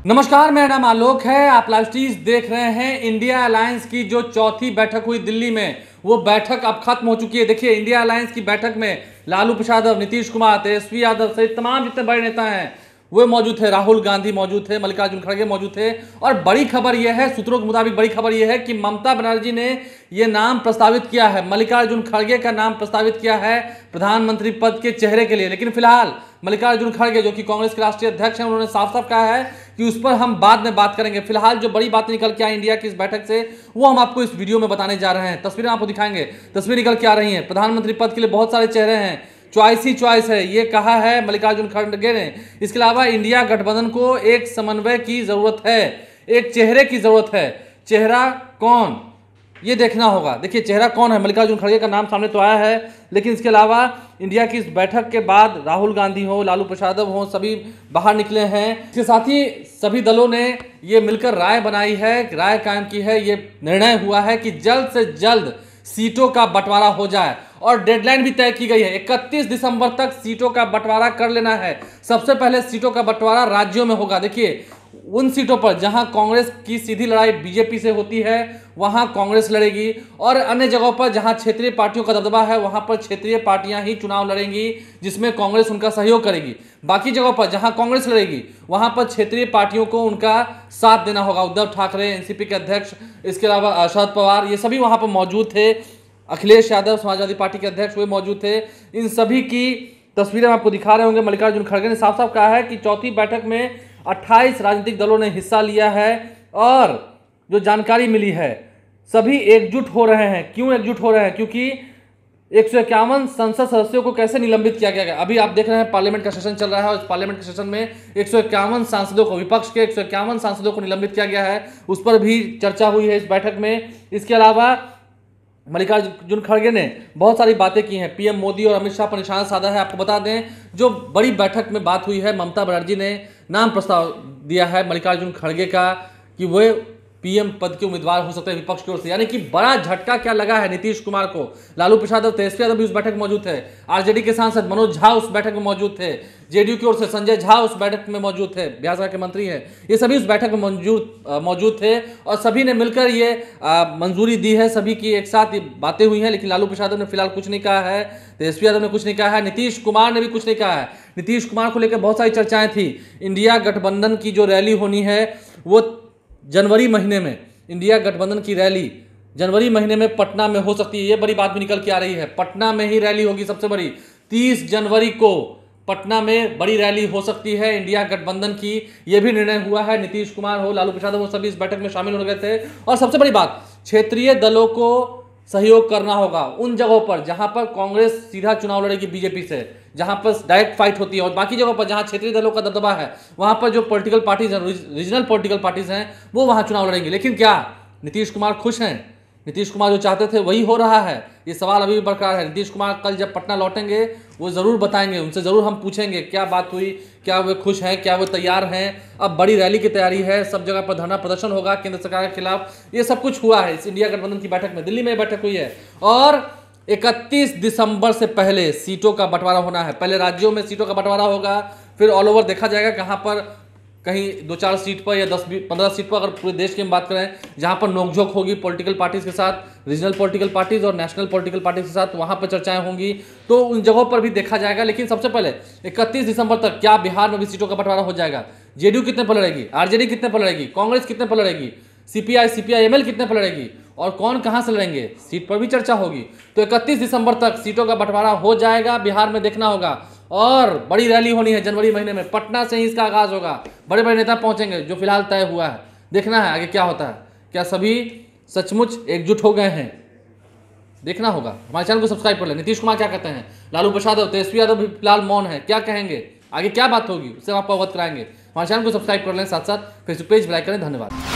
नमस्कार, मेरा नाम आलोक है। आप लाइव स्ट्रीज देख रहे हैं। इंडिया अलायंस की जो चौथी बैठक हुई दिल्ली में, वो बैठक अब खत्म हो चुकी है। देखिए, इंडिया अलायंस की बैठक में लालू प्रसाद, नीतीश कुमार, तेजस्वी यादव सहित तमाम जितने बड़े नेता हैं वो मौजूद थे। राहुल गांधी मौजूद थे, मल्लिकार्जुन खड़गे मौजूद थे। और बड़ी खबर यह है, सूत्रों के मुताबिक बड़ी खबर यह है कि ममता बनर्जी ने यह नाम प्रस्तावित किया है, मल्लिकार्जुन खड़गे का नाम प्रस्तावित किया है प्रधानमंत्री पद के चेहरे के लिए। लेकिन फिलहाल मल्लिकार्जुन खड़गे, जो कि कांग्रेस के राष्ट्रीय अध्यक्ष हैं, उन्होंने साफ साफ कहा है कि उस पर हम बाद में बात करेंगे। फिलहाल जो बड़ी बात निकल के आई इंडिया की इस बैठक से, वो हम आपको इस वीडियो में बताने जा रहे हैं। तस्वीरें आपको दिखाएंगे। तस्वीर निकल के आ रही हैं। प्रधानमंत्री पद के लिए बहुत सारे चेहरे हैं, चॉइस ही चॉइस है, ये कहा है मल्लिकार्जुन खड़गे ने। इसके अलावा इंडिया गठबंधन को एक समन्वय की जरूरत है, एक चेहरे की जरूरत है। चेहरा कौन, ये देखना होगा। देखिए, चेहरा कौन है, मल्लिकार्जुन खड़गे का नाम सामने तो आया है, लेकिन इसके अलावा इंडिया की इस बैठक के बाद राहुल गांधी हो, लालू प्रसाद हो, सभी बाहर निकले हैं। इसके साथ ही सभी दलों ने ये मिलकर राय बनाई है, राय कायम की है। ये निर्णय हुआ है कि जल्द से जल्द सीटों का बंटवारा हो जाए और डेडलाइन भी तय की गई है। 31 दिसंबर तक सीटों का बंटवारा कर लेना है। सबसे पहले सीटों का बंटवारा राज्यों में होगा। देखिए, उन सीटों पर जहां कांग्रेस की सीधी लड़ाई बीजेपी से होती है, वहां कांग्रेस लड़ेगी, और अन्य जगहों पर जहां क्षेत्रीय पार्टियों का दबदबा है, वहां पर क्षेत्रीय पार्टियां ही चुनाव लड़ेंगी, जिसमें कांग्रेस उनका सहयोग करेगी। बाकी जगहों पर जहां कांग्रेस लड़ेगी, वहां पर क्षेत्रीय पार्टियों को उनका साथ देना होगा। उद्धव ठाकरे, एनसीपी के अध्यक्ष, इसके अलावा शरद पवार, ये सभी वहां पर मौजूद थे। अखिलेश यादव, समाजवादी पार्टी के अध्यक्ष, वे मौजूद थे। इन सभी की तस्वीरें आपको दिखा रहे होंगे। मल्लिकार्जुन खड़गे ने साफ साफ कहा है कि चौथी बैठक में 28 राजनीतिक दलों ने हिस्सा लिया है, और जो जानकारी मिली है, सभी एकजुट हो रहे हैं। क्यों एकजुट हो रहे हैं? क्योंकि 151 संसद सदस्यों को कैसे निलंबित किया गया। अभी आप देख रहे हैं पार्लियामेंट का सेशन चल रहा है, और इस पार्लियामेंट के सेशन में 151 सांसदों को, विपक्ष के 151 सांसदों को निलंबित किया गया है। उस पर भी चर्चा हुई है इस बैठक में। इसके अलावा मल्लिकार्जुन खड़गे ने बहुत सारी बातें की हैं। पीएम मोदी और अमित शाह पर निशाना साधा है। आपको बता दें, जो बड़ी बैठक में बात हुई है, ममता बनर्जी ने नाम प्रस्ताव दिया है मल्लिकार्जुन खड़गे का कि वे पीएम पद के उम्मीदवार हो सकते हैं विपक्ष की ओर से। यानी कि बड़ा झटका क्या लगा है नीतीश कुमार को। लालू प्रसाद और तेजस्वी यादव भी उस बैठक में मौजूद थे। आरजेडी के सांसद मनोज झा उस बैठक में मौजूद थे। जेडीयू की ओर से संजय झा उस बैठक में मौजूद थे, बिहार सरकार के मंत्री हैं। ये सभी उस बैठक में मौजूद थे, और सभी ने मिलकर ये मंजूरी दी है। सभी की एक साथ ये बातें हुई हैं। लेकिन लालू प्रसाद ने फिलहाल कुछ नहीं कहा है, तेजस्वी यादव ने कुछ नहीं कहा है, नीतीश कुमार ने भी कुछ नहीं कहा है। नीतीश कुमार को लेकर बहुत सारी चर्चाएं थी। इंडिया गठबंधन की जो रैली होनी है, वो जनवरी महीने में, इंडिया गठबंधन की रैली जनवरी महीने में पटना में हो सकती है। ये बड़ी बात भी निकल के आ रही है। पटना में ही रैली होगी सबसे बड़ी। 30 जनवरी को पटना में बड़ी रैली हो सकती है इंडिया गठबंधन की। यह भी निर्णय हुआ है। नीतीश कुमार हो, लालू प्रसाद हो, सभी इस बैठक में शामिल हो गए थे। और सबसे बड़ी बात, क्षेत्रीय दलों को सहयोग करना होगा उन जगहों पर जहां पर कांग्रेस सीधा चुनाव लड़ेगी बीजेपी से, जहां पर डायरेक्ट फाइट होती है, और बाकी जगहों पर जहां क्षेत्रीय दलों का दबदबा है, वहां पर जो पॉलिटिकल पार्टीज हैं, रीजनल पॉलिटिकल पार्टीज हैं, वो वहां चुनाव लड़ेंगे। लेकिन क्या नीतीश कुमार खुश हैं? नीतीश कुमार जो चाहते थे वही हो रहा है? ये सवाल अभी भी बरकरार है। नीतीश कुमार कल जब पटना लौटेंगे, वो जरूर बताएंगे, उनसे जरूर हम पूछेंगे क्या बात हुई, क्या वे खुश हैं, क्या वे तैयार हैं। अब बड़ी रैली की तैयारी है, सब जगह पर धरना प्रदर्शन होगा केंद्र सरकार के खिलाफ। ये सब कुछ हुआ है इस इंडिया गठबंधन की बैठक में। दिल्ली में बैठक हुई है, और 31 दिसंबर से पहले सीटों का बंटवारा होना है। पहले राज्यों में सीटों का बंटवारा होगा, फिर ऑल ओवर देखा जाएगा कहाँ पर, कहीं 2-4 सीट पर या 10-15 सीट पर, अगर पूरे देश की हम बात करें, जहां पर नोकझोंक होगी पॉलिटिकल पार्टीज के साथ, रीजनल पॉलिटिकल पार्टीज और नेशनल पॉलिटिकल पार्टीज के साथ, वहां पर चर्चाएं होंगी। तो उन जगहों पर भी देखा जाएगा। लेकिन सबसे पहले 31 दिसंबर तक क्या बिहार में भी सीटों का बंटवारा हो जाएगा? जेडीयू कितने पर लड़ेगी, आरजेडी कितने पर लड़ेगी, कांग्रेस कितने पर लड़ेगी, सीपीआईएमएल कितने पर लड़ेगी, और कौन कहां से लड़ेंगे, सीट पर भी चर्चा होगी। तो 31 दिसंबर तक सीटों का बंटवारा हो जाएगा, बिहार में देखना होगा। और बड़ी रैली होनी है जनवरी महीने में, पटना से ही इसका आगाज होगा। बड़े बड़े नेता पहुंचेंगे, जो फिलहाल तय हुआ है। देखना है आगे क्या होता है। क्या सभी सचमुच एकजुट हो गए हैं? देखना होगा। हमारे चैनल को सब्सक्राइब कर लें। नीतीश कुमार क्या कहते हैं, लालू प्रसाद और तेजस्वी यादव भी फिलहाल मौन है, क्या कहेंगे, आगे क्या बात होगी, उससे हम आपको अवगत कराएंगे। हमारे चैनल को सब्सक्राइब कर लें, साथ साथ फेसबुक पेज लाइक करें। धन्यवाद।